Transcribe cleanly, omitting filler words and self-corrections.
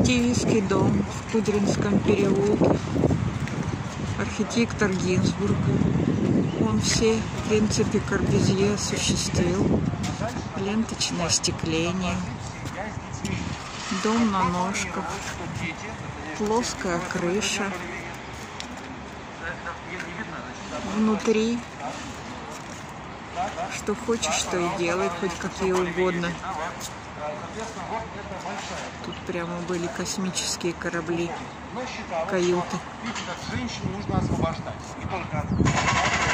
Активистский дом в Кудринском переулке. Архитектор Гинзбург. Он все, в принципе, Корбюзье осуществил. Ленточное остекление. Дом на ножках. Плоская крыша. Внутри что хочешь, что и делай, хоть какие угодно. Тут прямо были космические корабли, каюты. Женщину нужно освобождать.